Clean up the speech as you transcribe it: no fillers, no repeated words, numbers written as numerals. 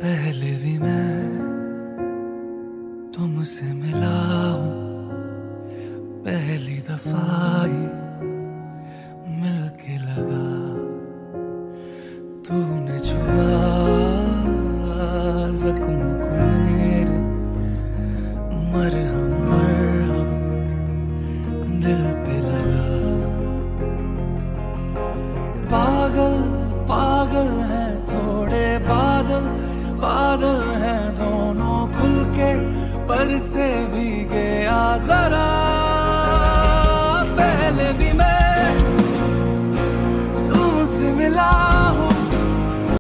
पहले भी मैं तुमसे मिला हूँ, पहली दफा ही मिलके लगा। तूने छुआ जख्म को मेरे, मरहम मरहम दिल पे लगा। पागल पागल हैं थोड़े बादल, बादल हैं दोनों खुल के पर से भीगे।